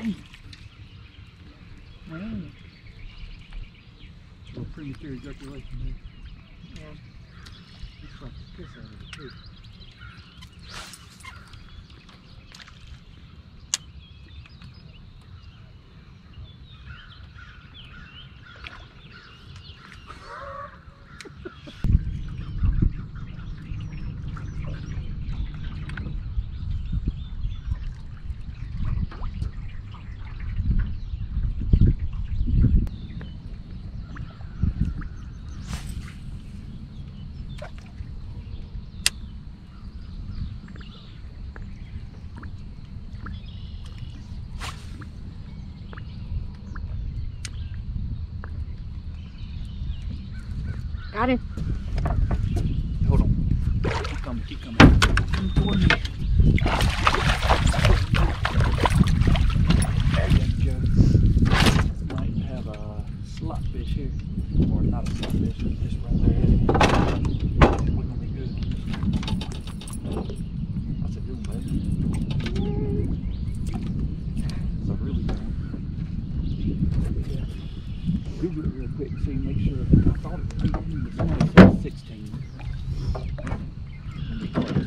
Well, a little premature ejaculation there. Yeah. Looks like the piss out of it too. Got him. Hold on. Keep coming. There you go. Might have a slot fish here. Or not a slot fish, just right there. We're gonna be good. That's a good one, baby. It's a really good one. Yeah. Google it real quick and see, make sure. I thought it was 18, but somebody said 16. Be close.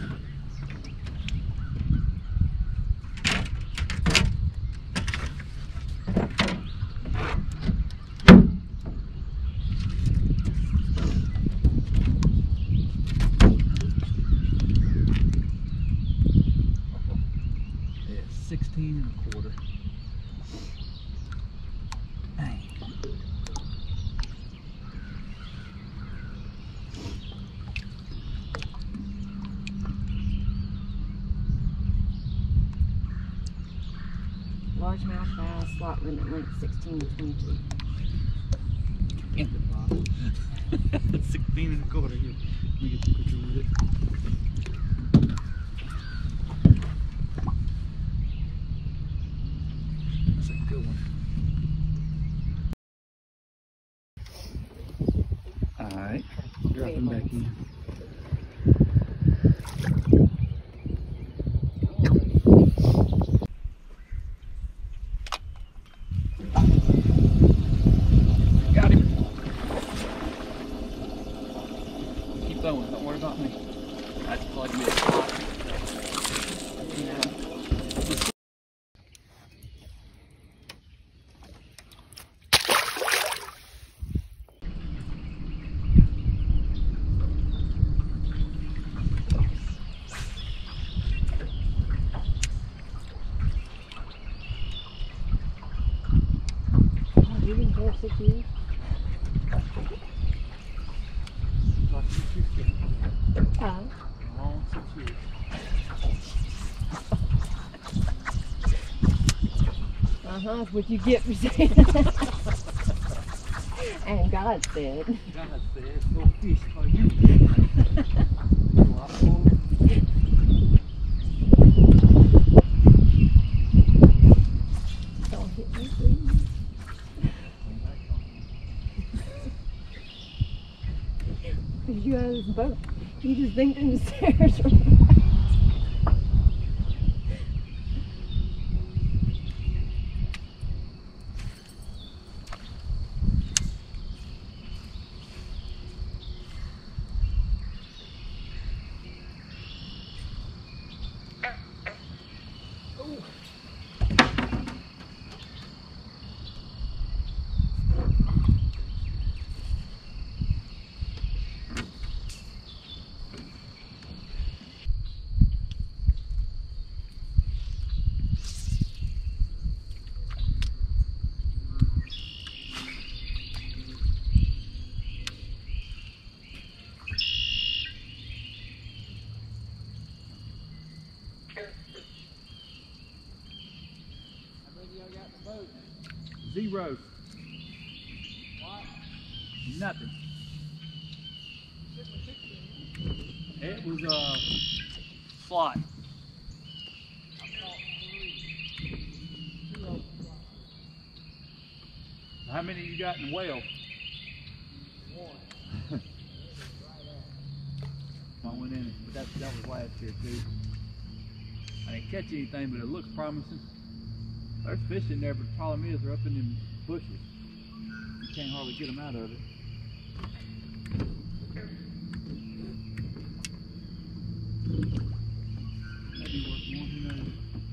Yeah, 16 1/4. Dang. Largemouth bass, slot limit length 16 to 22. In the bottom. 16 1/4. Here, let me get the picture with it. That's a good one. Alright, drop him back in. Got him. Keep going, don't worry about me. That's like me. You been there 6 years? Oh. Long 6 years. That's what you get for saying that. And God said. God said, no fish for you. Don't hit me, please. If you out of this boat, you just think in the stairs. Zero. What? Nothing. It was slot. How many you got in whale? One. I went in, but that was last year too. I didn't catch anything, but it looks promising. There's fish in there, but the problem is they're up in them bushes. You can't hardly get them out of it. Maybe worth more, who knows?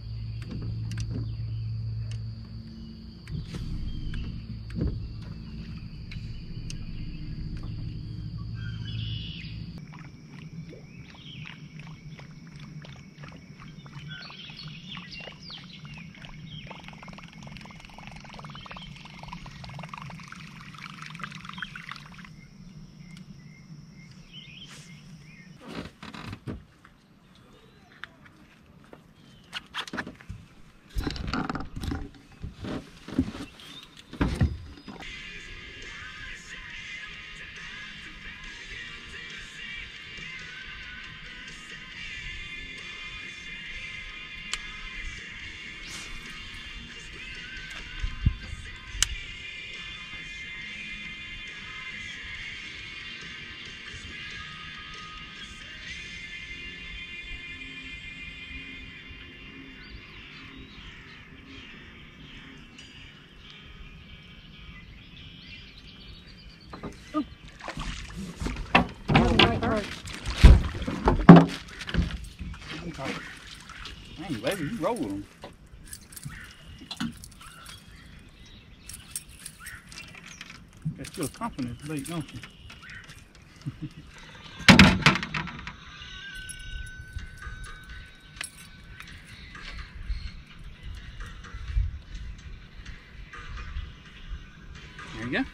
Dang, baby, you roll them. Got still confidence bait, don't you? There you go.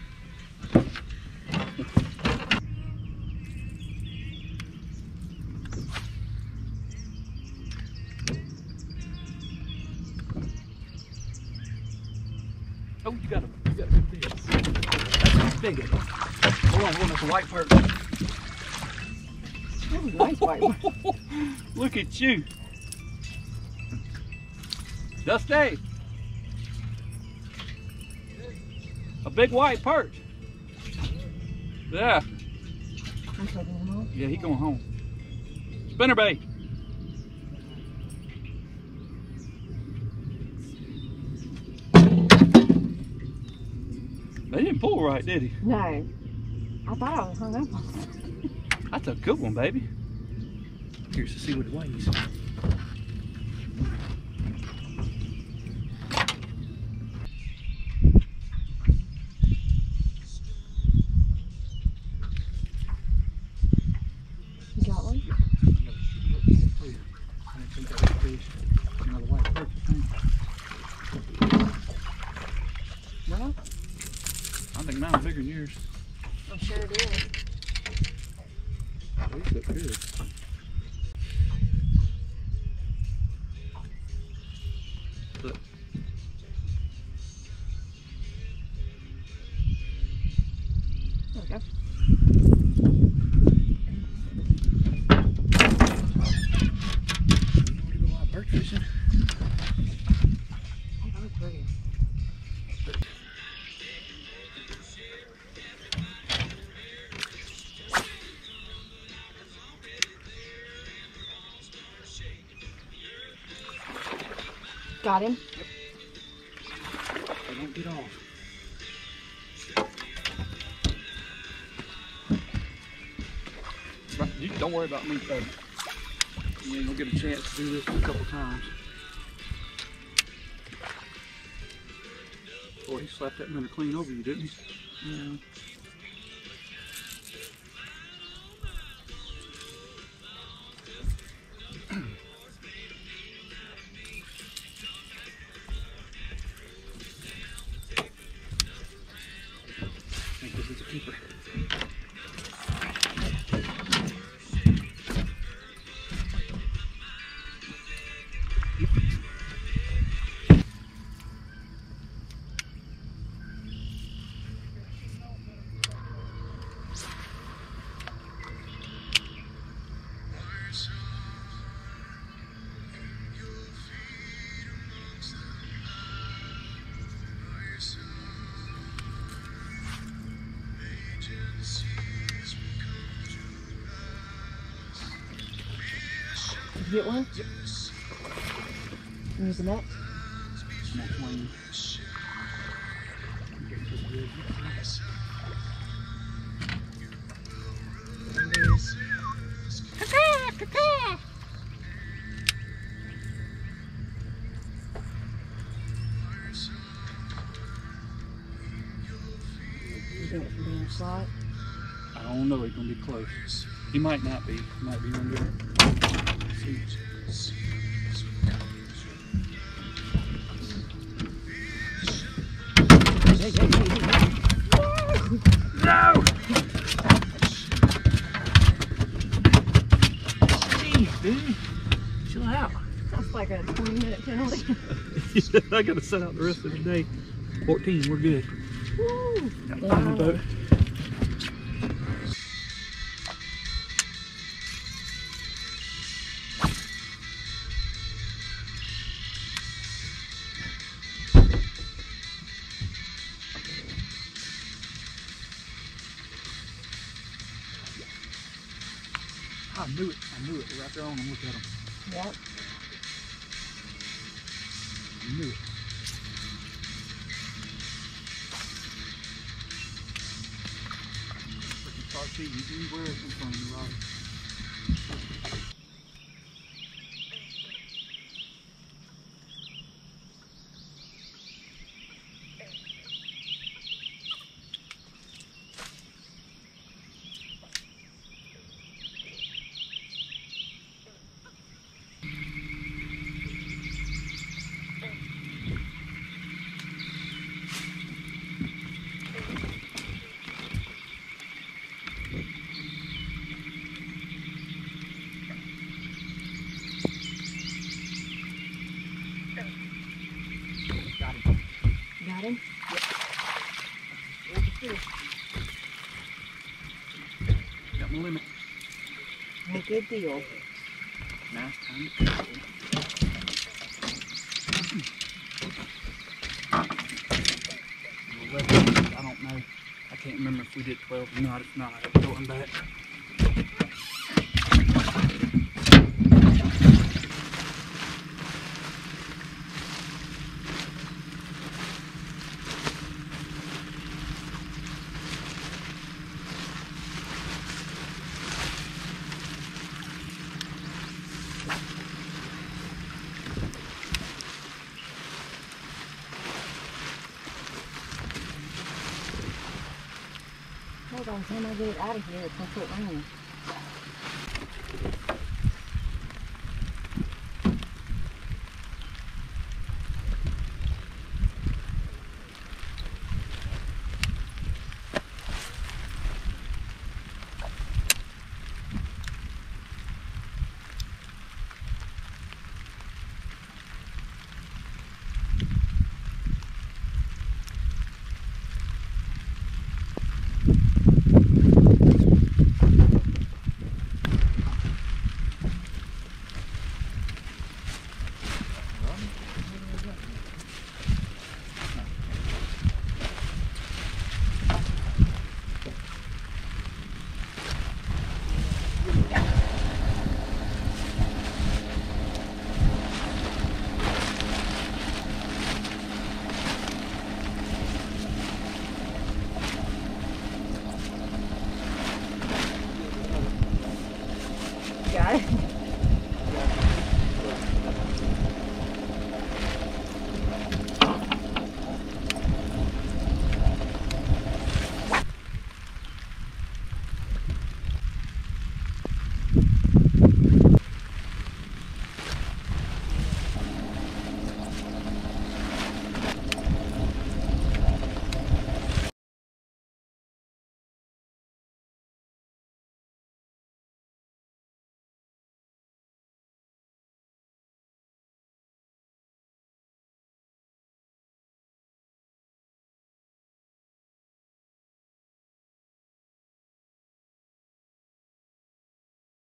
Oh, you got a big fish. That's a big one. Hold on, that's a white perch. That was a nice white one. Look at you. Dusty. A big white perch. Yeah. I'm taking him home. Yeah, he going home. Spinnerbait. They didn't pull right, did he? No. I thought I was hung up on something. That's a good one, baby. Curious to see what it weighs. You got one? Another white perch, I think. No? I think mine's bigger than yours. I'm sure it is. These look good. Look. There we go. You want to go out bird fishing? Oh, that was pretty. Got him. Yep. They don't get off. Right, you don't worry about me, baby. You ain't gonna get a chance to do this a couple times. Boy, he slapped that minnow clean over you, didn't he? Yeah. I think this is a keeper. Did you get one? Yep. Use the net? More swing. You think it's being slot? I don't know, he's gonna be close. He might not be. He might be under there. See. Hey. No! Jeez, dude. Chill out. That's like a 20-minute penalty. I gotta set out the rest of the day. 14, we're good. Woo! Got to find the boat. I knew it. They're right there on them. Look at them. Yep. I knew it. Freaking start feeding anywhere in front of you, Robbie. Got him. Got him? Yep. There's the fish. Got my limit. A good deal. Nice time to catch it. I don't know. I can't remember if we did 12 or not. If not, I throw him back. Hold on, time I get it out of here, it's gonna quit raining.